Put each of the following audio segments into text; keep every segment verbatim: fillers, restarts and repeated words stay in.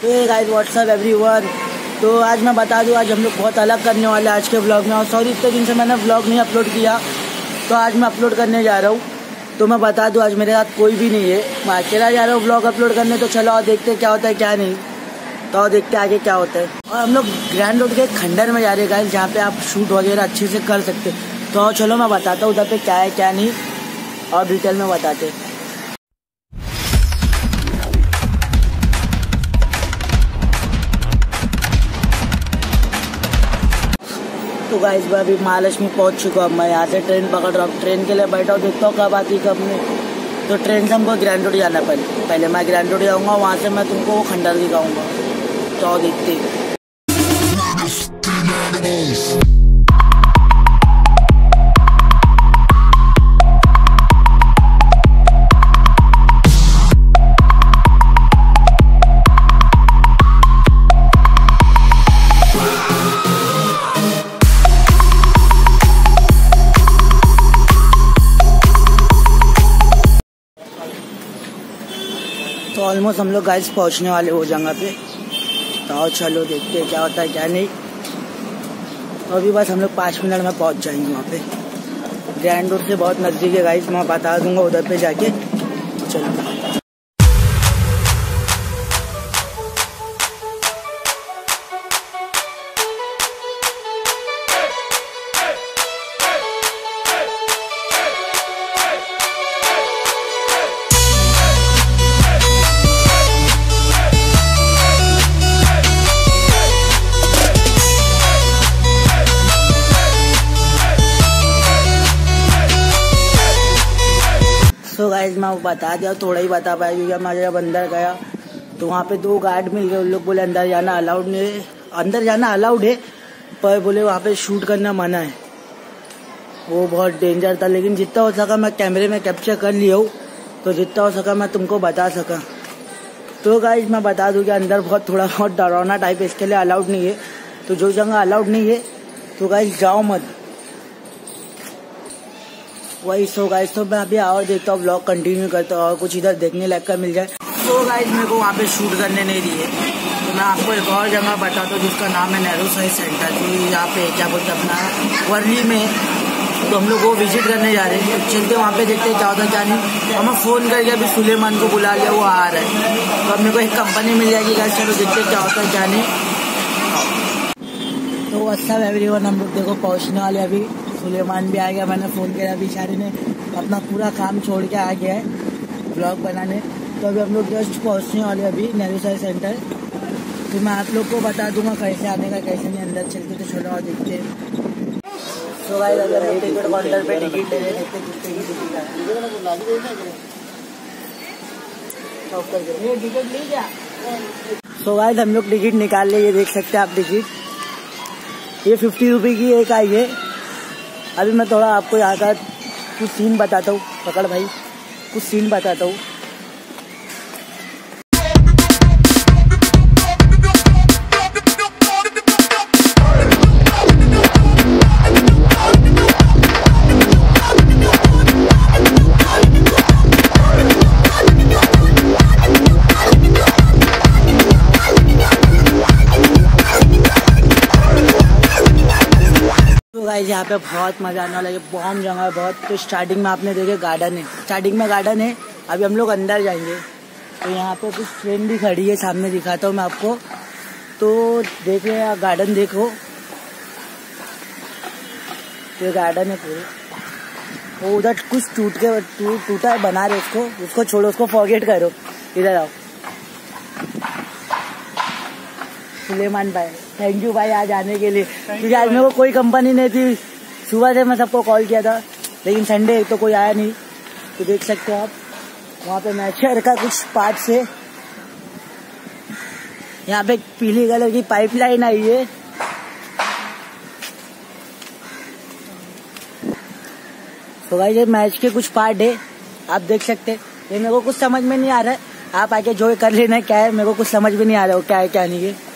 Hey guys what's up everyone. तो आज मैं बता दूं, आज हम लोग बहुत अलग करने वाले हैं आज के ब्लॉग में। और सॉरी इतने दिन से मैंने ब्लॉग नहीं अपलोड किया, तो आज मैं अपलोड करने जा रहा हूँ। तो मैं बता दूं, आज मेरे साथ कोई भी नहीं है, मैं अकेला जा रहा हूँ ब्लॉग अपलोड करने। तो चलो और देखते क्या होता है क्या नहीं, तो और देखते आगे क्या होता है। और हम लोग ग्रैंड रोड के खंडर में जा रहे हैं गाइस, जहाँ पे आप शूट वगैरह अच्छे से कर सकते। तो चलो मैं बताता हूँ उधर पे क्या है क्या नहीं, और डिटेल में बताते। तो गाइस मैं अभी महालक्ष्मी पहुंच चुका हूँ। मैं यहाँ से ट्रेन पकड़ रहा हूँ, ट्रेन के लिए बैठा हूँ, देखता हूँ कब आती कब नहीं। तो ट्रेन से हमको ग्रैंड रोड जाना पहले पहले मैं ग्रैंड रोड जाऊँगा, वहाँ से मैं तुमको वो खंडर दिखाऊँगा। तो देखते। तो ऑलमोस्ट हम लोग गाइस पहुंचने वाले हो जगह पे। तो चलो देखते हैं क्या होता है क्या नहीं। तो अभी बस हम लोग पाँच मिनट में पहुंच जाएंगे वहाँ पे। ग्रैंड रोड से बहुत नज़दीक है गाइस, मैं बता दूंगा उधर पे जाके। चलो तो गाइस मैं बता दिया, थोड़ा ही बता पाया, क्योंकि मैं जब अंदर गया तो वहाँ पे दो गार्ड मिल गए। उन लोग बोले अंदर जाना अलाउड नहीं है, अंदर जाना अलाउड है पर बोले वहाँ पे शूट करना मना है। वो बहुत डेंजर था, लेकिन जितना हो सका मैं कैमरे में कैप्चर कर लिया हूँ, तो जितना हो सका मैं तुमको बता सका। तो गाइस मैं बता दूँ कि अंदर बहुत थोड़ा बहुत डरावना टाइप है, इसके लिए अलाउड नहीं है। तो जो जगह अलाउड नहीं है तो गाइस जाओ मत। वही सो गाइस, तो मैं अभी और देखता हूँ, ब्लॉग कंटिन्यू करता हूँ और कुछ इधर देखने लायक का मिल जाए। तो गाइस मेरे को वहाँ पे शूट करने नहीं दिए, तो मैं आपको एक और जगह बताता हूँ जिसका नाम है नेहरू साइंस सेंटर, जो यहाँ पे क्या बोलते हैं अपना वर्ली में। तो हम लोग वो विजिट करने जा रहे हैं। चलते वहाँ पे देखते क्या होता क्या नहीं। हमें फ़ोन करके अभी सुलेमान को बुला लिया, वो आ रहा है। तो अब मेरे को एक कंपनी मिल जाएगी गाइस, चलो देखते क्या होता है क्या नहीं। तो अच्छा एवरीवन, हम लोग देखो पहुँचने वाले अभी। सुलेमान भी आ गया, मैंने फ़ोन किया, अभी बेचारे ने अपना पूरा काम छोड़ के आ गया है ब्लॉग बनाने। तो अभी हम लोग जस्ट पहुँचने वाले अभी नेहरू साइंस सेंटर। तो मैं आप लोग को बता दूंगा कैसे आने का कैसे नहीं। अंदर चलते तो छोड़ा और देखते। तो भाई अगर टिकट काउंटर पे टिकट ले लेते तो गाइस हम लोग टिकट निकाल ले, ये देख सकते हैं आप टिकट। ये फिफ्टी रुपये की एक आई है। अभी मैं थोड़ा आपको यहाँ का कुछ सीन बताता हूँ। पकड़ भाई, कुछ सीन बताता हूँ। गाइस यहाँ पे बहुत मजा आने वाला है, बॉम्ब जगह है बहुत। तो स्टार्टिंग में आपने देखे गार्डन है, स्टार्टिंग में गार्डन है। अभी हम लोग अंदर जाएंगे। तो यहाँ पे कुछ ट्रेन भी खड़ी है, सामने दिखाता हूँ मैं आपको। तो देख रहे हैं गार्डन, देखो ये गार्डन है पूरे। वो उधर कुछ टूट के टूटा है, बना रहे उसको, उसको छोड़ो, उसको फॉरगेट करो। इधर आओ सुलेमान भाई, थैंक यू भाई आज आने के लिए, क्योंकि आज मेरे को कोई कंपनी नहीं थी। सुबह से मैं सबको कॉल किया था, लेकिन संडे तो कोई आया नहीं। तो देख सकते हो आप वहाँ पे मैचर का कुछ पार्ट से यहाँ पे पीली कलर की पाइपलाइन आई है। तो भाई ये मैच के कुछ पार्ट है, आप देख सकते हैं। ये मेरे को कुछ समझ में नहीं आ रहा है, आप आके जो कर लेना है क्या है, मेरे को कुछ समझ में नहीं आ रहा है क्या है क्या नहीं है।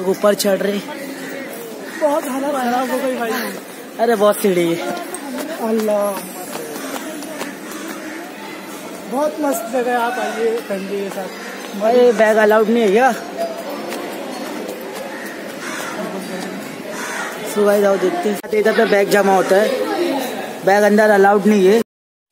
ऊपर चढ़ रहे। बहुत हालत खराब हो गई भाई। अरे बहुत सीढ़ी है। अल्लाह, बहुत मस्त जगह, आप आइए फैमिली के साथ। अरे बैग अलाउड नहीं है क्या? सुबह जाओ देखते हैं। इधर पे बैग जमा होता है, बैग अंदर अलाउड नहीं है।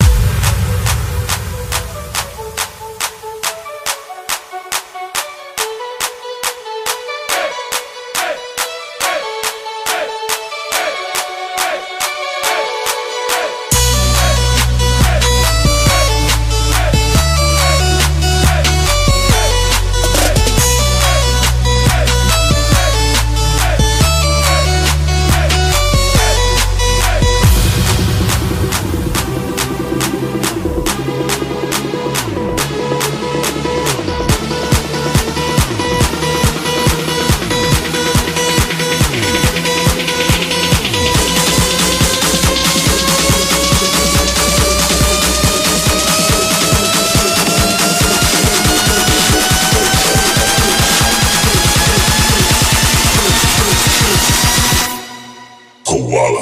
Koala.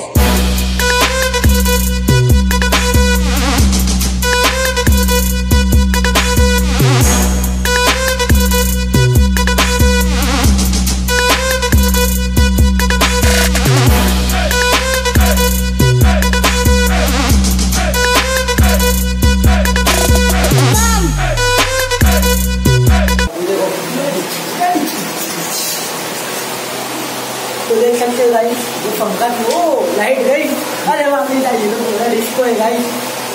तो देख सकते हो गाइस, ये पंखा वो लाइट गई। अरे वहाँ नहीं चाहिए तो पूरा डिस्को है गाइस।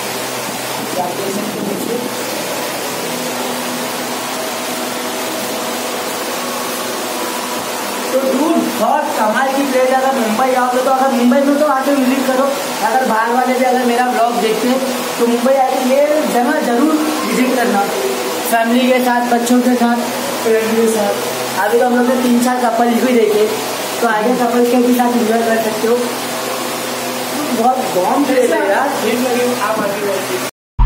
तो दूर बहुत कमाल की प्लेस। अगर मुंबई आओगे तो, अगर मुंबई में तो आके विजिट करो। अगर बाहर वाले भी अगर मेरा ब्लॉग देखते हैं तो मुंबई आके ये जगह जरूर विजिट करना, फैमिली के साथ, बच्चों के साथ, फैमिली के साथ। अभी तो हम लोग ने तीन चार कपल भी देखे, तो आगे कपल के भी साथ इंजॉय कर सकते हो। बहुत बॉम्ब प्लेस है यार। ठीक लगे आप आगे।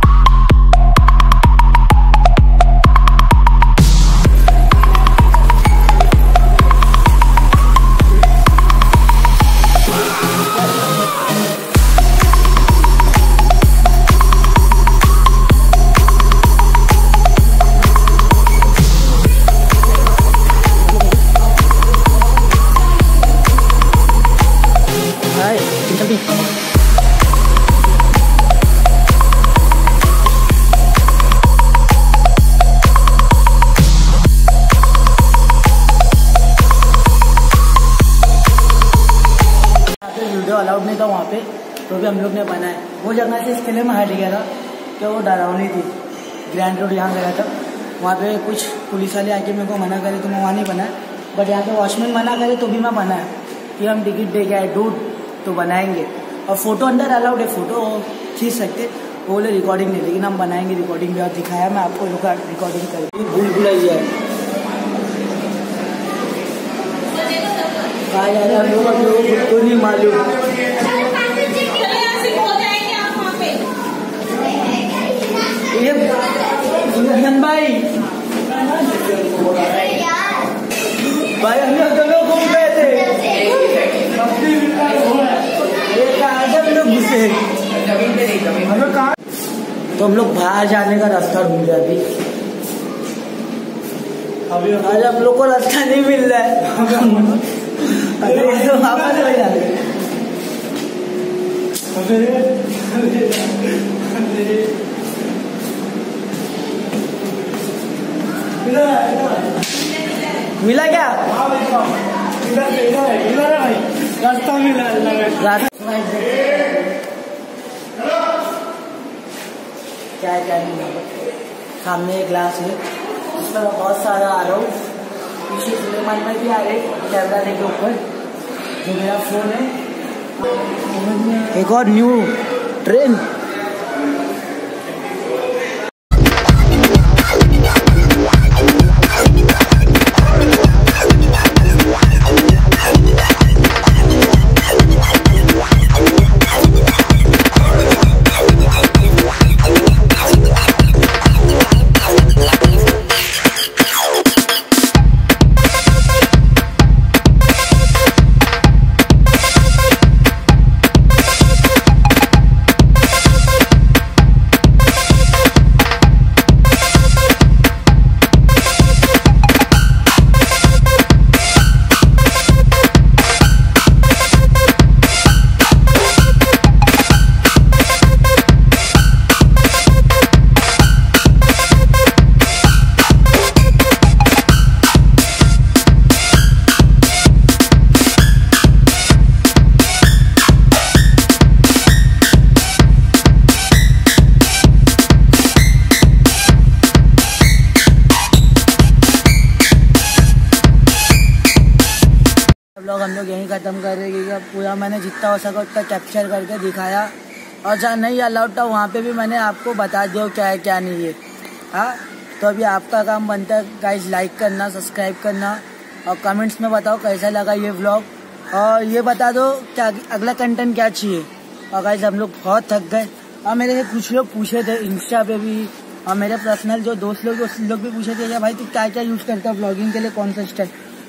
वीडियो अलाउड नहीं था वहाँ पे, तो भी हम लोग ने बनाया। वो जगह से इसके लिए मैं हट गया था कि वो डरावनी थी। ग्रैंड रोड यहाँ गया था, वहाँ पे कुछ पुलिस वाले आके मेरे को मना करे तो मैं वहाँ नहीं बनाया। बट यहाँ पे वॉचमैन मना करे तो भी मैं बनाया कि हम टिकट दे के आए डूड तो बनाएंगे। और फोटो अंदर अलाउड है, फोटो खींच सकते, वो बोले रिकॉर्डिंग नहीं, लेकिन हम बनाएंगे रिकॉर्डिंग भी। और दिखाया मैं आपको रिकॉर्डिंग करके। भूल भुलैया कहा जा रहा है, हम लोग को नहीं मालूम। ये भाई भाई हम लोग दोनों घूम गए थे, घुसे हम लोग कहाँ। तो हम लोग बाहर जाने का रास्ता ढूंढ रहे अभी। अभी आज हम लोग को रास्ता नहीं मिल रहा है। अरे तो वापस हो जा रहे। मिला क्या? इधर इधर है, इधर है भाई, रास्ता मिला। क्या क्या नहीं, सामने एक ग्लास है जिसमें बहुत सारा आ रहा हूँ। पीछे सुलेमान में भी आ रहे कैमरा लेके ऊपर, जो मेरा फोन है। एक और न्यू ट्रेन। लोग हम लोग यहीं ख़त्म कर रहे हैं। पूरा मैंने जितना हो सका उतना कैप्चर करके दिखाया, और जहाँ नहीं अलाउड था वहाँ पे भी मैंने आपको बता दिया क्या है क्या नहीं है। हाँ, तो अभी आपका काम बनता है गाइस लाइक करना, सब्सक्राइब करना, और कमेंट्स में बताओ कैसा लगा ये व्लॉग, और ये बता दो क्या अगला कंटेंट क्या चाहिए। और गाइस हम लोग बहुत थक गए, और मेरे से कुछ लोग पूछे थे इंस्टा पे भी, और मेरे पर्सनल जो दोस्त लोग उस लोग भी पूछे थे कि भाई तू क्या क्या यूज़ करता है व्लॉगिंग के लिए, कौन सा स्टाइल।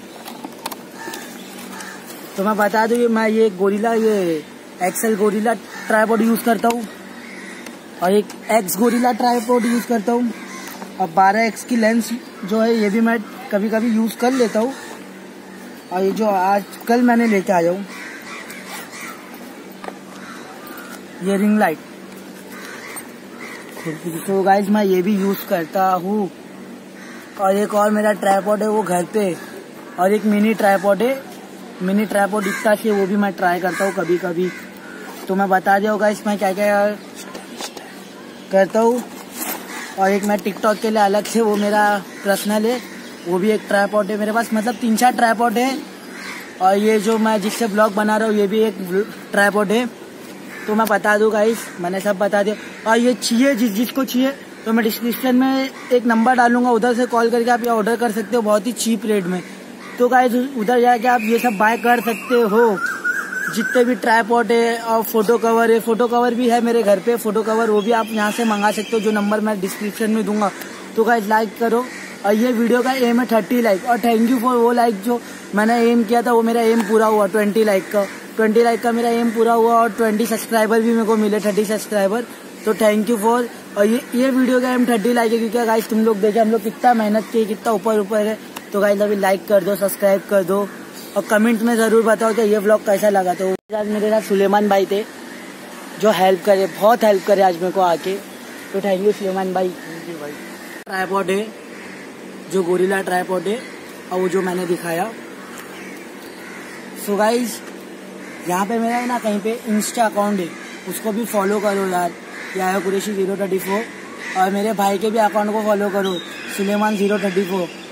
तो मैं बता दूँ, मैं ये गोरिल्ला ये एक्सेल गोरिल्ला ट्राइपॉड यूज़ करता हूँ, और एक एक्स गोरिल्ला ट्राइपॉड यूज़ करता हूँ, और बारह एक्स की लेंस जो है ये भी मैं कभी कभी यूज़ कर लेता हूँ। और ये जो आज कल मैंने लेके आया हूँ ये रिंग लाइट, तो गाइस मैं ये भी यूज़ करता हूँ। और एक और मेरा ट्राइपॉड है वो घर पे, और एक मिनी ट्राइपॉड है, मिनी ट्राइपॉड इतना से वो भी मैं ट्राई करता हूँ कभी कभी। तो मैं बता दिया गाइस मैं क्या क्या करता हूँ। और एक मैं टिकटॉक के लिए अलग से वो मेरा पर्सनल है, वो भी एक ट्राइपॉड है मेरे पास, मतलब तीन चार ट्राइपॉड है। और ये जो मैं जिससे ब्लॉग बना रहा हूँ ये भी एक ट्राइपॉड है। तो मैं बता दूँ गाइस, मैंने सब बता दिया। और ये चाहिए जिस जिसको चाहिए तो मैं डिस्क्रिप्शन में एक नंबर डालूंगा, उधर से कॉल करके आप ये ऑर्डर कर सकते हो बहुत ही चीप रेट में। तो गाइस उधर जाके आप ये सब बाय कर सकते हो, जितने भी ट्राइपॉड है, और फोटो कवर है, फोटो कवर भी है मेरे घर पे, फोटो कवर वो भी आप यहाँ से मंगा सकते हो, जो नंबर मैं डिस्क्रिप्शन में दूंगा। तो गाइस लाइक करो, और ये वीडियो का एम है थर्टी लाइक, और थैंक यू फॉर वो लाइक जो मैंने एम किया था, वो मेरा एम पूरा हुआ ट्वेंटी लाइक का, ट्वेंटी लाइक का मेरा एम पूरा हुआ, और ट्वेंटी सब्सक्राइबर भी मेरे को मिले, थर्टी सब्सक्राइबर। तो थैंक यू फॉर, और ये ये वीडियो का एम थर्टी लाइक है, क्योंकि गाइस तुम लोग देखे हम लोग कितना मेहनत किए, कितना ऊपर ऊपर है। तो गाइस अभी लाइक कर दो, सब्सक्राइब कर दो, और कमेंट में ज़रूर बताओ कि ये व्लॉग कैसा लगा। तो आज मेरे साथ सुलेमान भाई थे जो हेल्प करे, बहुत हेल्प करे आज मेरे को आके। तो थैंक यू सुलेमान भाई। थैंक यू भाई। ट्राइपॉड है जो गोरिल्ला ट्राइपॉड है, और वो जो मैंने दिखाया। सो गाइज यहाँ पे मेरा है ना कहीं पे इंस्टा अकाउंट है, उसको भी फॉलो करो यार, या कुरैशी जीरो थर्टी फोर, और मेरे भाई के भी अकाउंट को फॉलो करो, सुलेमान जीरो थर्टी फोर।